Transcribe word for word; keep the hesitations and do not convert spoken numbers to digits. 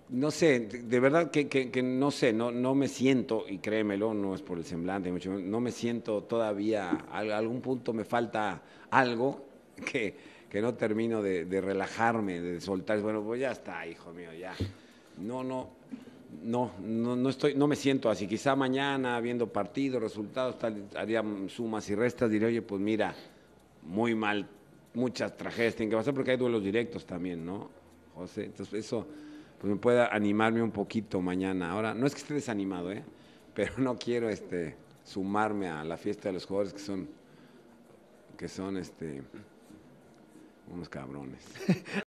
no sé, de de verdad que, que, que no sé, no, no me siento, y créemelo, no es por el semblante, mucho menos, no me siento todavía, a algún punto me falta algo que, que no termino de, de relajarme, de soltar. Bueno, pues ya está, hijo mío, ya. No, no, no, no, no estoy, no me siento así. Quizá mañana, viendo partidos, resultados, tal, haría sumas y restas, diré, oye, pues mira, muy mal, muchas tragedias tienen que pasar porque hay duelos directos también, ¿no, José? Entonces eso pues me puede animarme un poquito mañana. Ahora, no es que esté desanimado, ¿eh? Pero no quiero este sumarme a la fiesta de los jugadores que son que son este unos cabrones.